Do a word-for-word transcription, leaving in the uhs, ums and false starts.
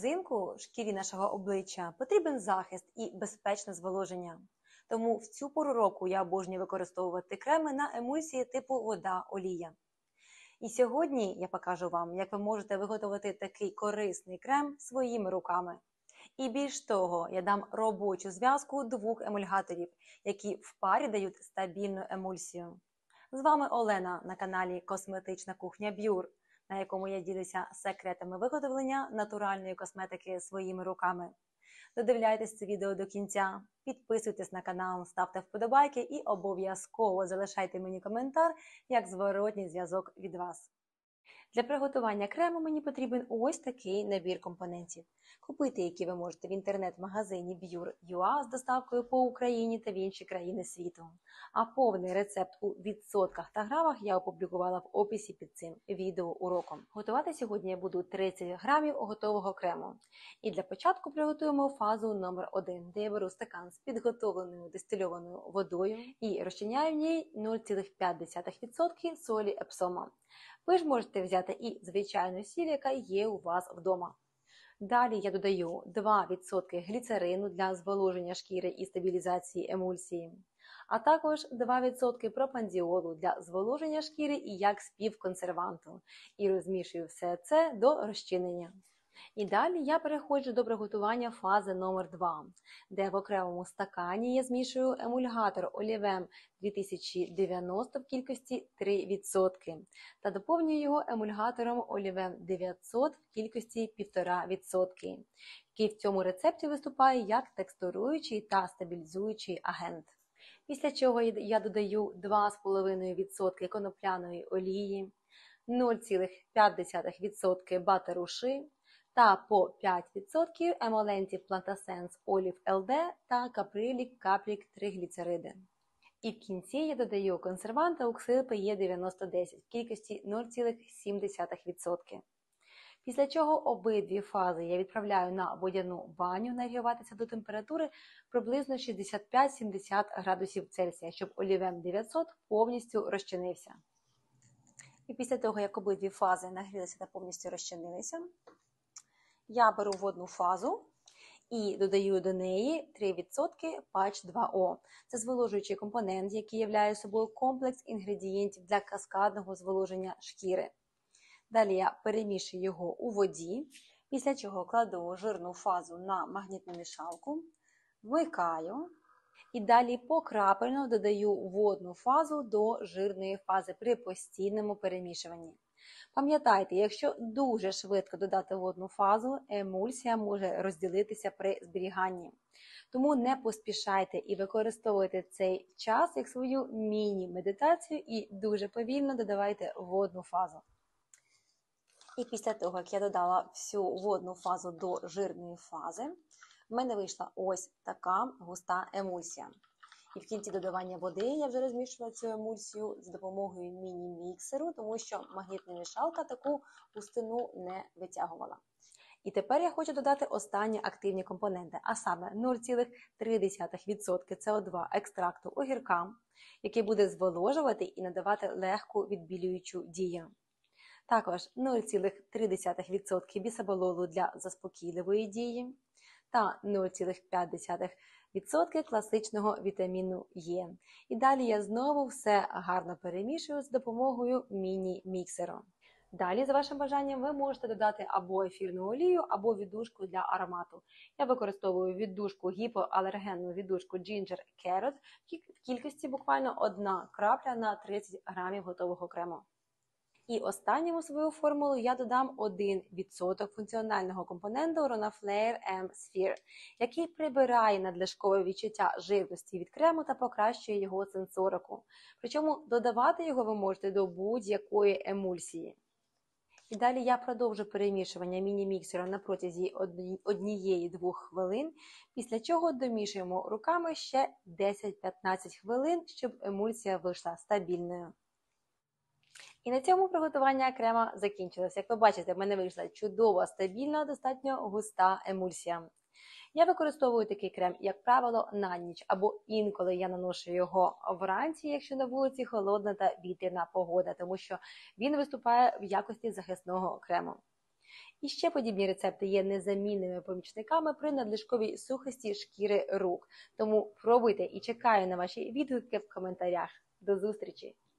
взимку шкірі нашого обличчя потрібен захист і безпечне зволоження. Тому в цю пору року я обожнюю використовувати креми на емульсії типу вода-олія. І сьогодні я покажу вам, як ви можете виготовити такий корисний крем своїми руками. І більш того, я дам робочу зв'язку двох емульгаторів, які в парі дають стабільну емульсію. З вами Олена на каналі Косметична кухня Б'юр, на якому я ділюся секретами виготовлення натуральної косметики своїми руками. Додивляйтесь це відео до кінця, підписуйтесь на канал, ставте вподобайки і обов'язково залишайте мені коментар, як зворотній зв'язок від вас. Для приготування крему мені потрібен ось такий набір компонентів. Купити які ви можете в інтернет-магазині Bure крапка ю а з доставкою по Україні та в інші країни світу. А повний рецепт у відсотках та грамах я опублікувала в описі під цим відеоуроком. Готувати сьогодні я буду тридцять грамів готового крему. І для початку приготуємо фазу номер один, де я беру стакан з підготовленою дистильованою водою і розчиняю в ній нуль цілих п'ять десятих відсотка солі епсома. Ви ж можете взяти і звичайну сіль, яка є у вас вдома. Далі я додаю два відсотки гліцерину для зволоження шкіри і стабілізації емульсії, а також два відсотки пропандіолу для зволоження шкіри і як співконсерванту. І розмішую все це до розчинення. І далі я переходжу до приготування фази номер два, де в окремому стакані я змішую емульгатор Олівем дві тисячі дев'яносто в кількості три відсотки та доповнюю його емульгатором Олівем дев'ятсот в кількості півтора відсотка, який в цьому рецепті виступає як текстуруючий та стабілізуючий агент. Після чого я додаю два з половиною відсотки конопляної олії, нуль цілих п'ять десятих відсотка батеру ши, та по п'ять відсотків емолентів Plantasense Olive ел ді та Caprylic Capric тригліцериди. І в кінці я додаю консервант Auxil пі і дев'яносто десять в кількості нуль цілих сім десятих відсотка. Після чого обидві фази я відправляю на водяну баню нагріватися до температури приблизно шістдесят п'ять - сімдесят градусів Цельсія, щоб Олівем дев'ятсот повністю розчинився. І після того, як обидві фази нагрілися та повністю розчинилися, я беру водну фазу і додаю до неї три відсотки патч два о. Це зволожуючий компонент, який являє собою комплекс інгредієнтів для каскадного зволоження шкіри. Далі я перемішую його у воді, після чого кладу жирну фазу на магнітну мішалку, вмикаю і далі покрапельно додаю водну фазу до жирної фази при постійному перемішуванні. Пам'ятайте, якщо дуже швидко додати водну фазу, емульсія може розділитися при зберіганні. Тому не поспішайте і використовуйте цей час як свою міні-медитацію і дуже повільно додавайте водну фазу. І після того, як я додала всю водну фазу до жирної фази, в мене вийшла ось така густа емульсія. І в кінці додавання води я вже розмішувала цю емульсію з допомогою міні-міксеру, тому що магнітна мішалка таку густину не витягувала. І тепер я хочу додати останні активні компоненти, а саме нуль цілих три десятих відсотка це о два екстракту огірка, який буде зволожувати і надавати легку відбілюючу дію. Також нуль цілих три десятих відсотка бісабололу для заспокійливої дії та нуль цілих п'ять десятих відсотка класичного вітаміну Е. І далі я знову все гарно перемішую з допомогою міні-міксеру. Далі, за вашим бажанням, ви можете додати або ефірну олію, або віддушку для аромату. Я використовую віддушку, гіпоалергенну віддушку Ginger Carrot в кількості буквально одна крапля на тридцять грамів готового крему. І останньому свою формулу я додам один відсоток функціонального компоненту Ronaflair M-Sphere, який прибирає надлишкове відчуття жирності від крему та покращує його сенсорику. Причому додавати його ви можете до будь-якої емульсії. І далі я продовжу перемішування міні-міксером на протязі однієї-двох хвилин, після чого домішуємо руками ще десять - п'ятнадцять хвилин, щоб емульсія вийшла стабільною. І на цьому приготування крема закінчилося. Як ви бачите, в мене вийшла чудова, стабільна, достатньо густа емульсія. Я використовую такий крем, як правило, на ніч, або інколи я наношу його вранці, якщо на вулиці холодна та вітряна погода, тому що він виступає в якості захисного крему. І ще подібні рецепти є незамінними помічниками при надлишковій сухості шкіри рук. Тому пробуйте і чекаю на ваші відгуки в коментарях. До зустрічі!